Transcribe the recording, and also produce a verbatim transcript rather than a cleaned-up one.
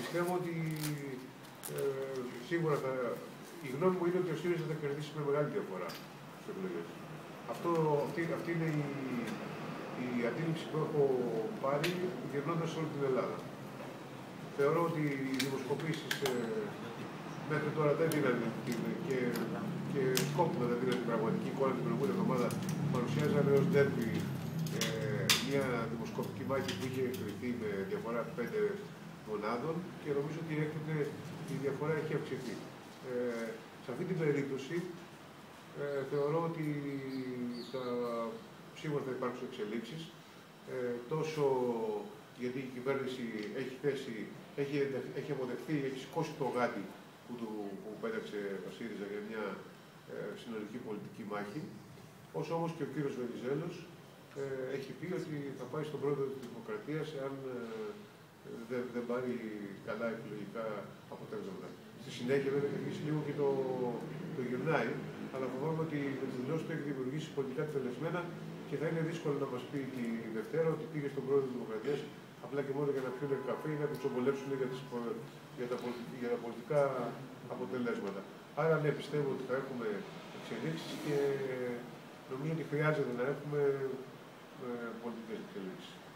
πιστεύω ότι ε, σίγουρα θα, η γνώμη μου είναι ότι ο ΣΥΡΙΖΑ θα κερδίσει με μεγάλη διαφορά στις εκλογές. Αυτό, αυτή, αυτή είναι η, η αντίληψη που έχω πάρει γυρνώντας όλη την Ελλάδα. Θεωρώ ότι οι δημοσκοπήσεις ε, μέχρι τώρα δεν δίνανε και, και σκόπιμα δεν δίνανε την πραγματική εικόνα. Την προηγούμενη εβδομάδα παρουσιάζανε ως ντέρμπι ε, μια δημοσκοπική μάχη που είχε κρυφθεί με διαφορά πέντε μονάδων και νομίζω ότι έκτοτε η διαφορά έχει αυξηθεί. Ε, σε αυτή την περίπτωση ε, θεωρώ ότι θα, σίγουρα θα υπάρξουν εξελίξεις, ε, τόσο γιατί η κυβέρνηση έχει, θέσει, έχει, έχει αποδεχθεί, έχει σηκώσει το γάτι που, του, που πέταξε ο ΣΥΡΙΖΑ για μια ε, συνολική πολιτική μάχη, όσο όμως και ο κύριος Βενιζέλος ε, έχει πει ότι θα πάει στον πρόεδρο της Δημοκρατίας αν ε, δεν, δεν πάρει καλά εκλογικά αποτέλεσματα. Στη συνέχεια βέβαια έχει αρχίσει λίγο και το, το γυρνάει, αλλά φοβάμαι ότι με τις δηλώσεις του έχει δημιουργήσει πολιτικά τελεσμένα και θα είναι δύσκολο να μας πει τη Δευτέρα ότι πήγε στον πρόεδρο της Δημοκρατίας απλά και μόνο για να πιούν καφέ ή να κουτσομπολέψουν για, τις, για, τα, για τα πολιτικά αποτελέσματα. Άρα ναι, πιστεύω ότι θα έχουμε εξελίξεις και νομίζω ότι χρειάζεται να έχουμε ε, πολιτικές εξελίξεις.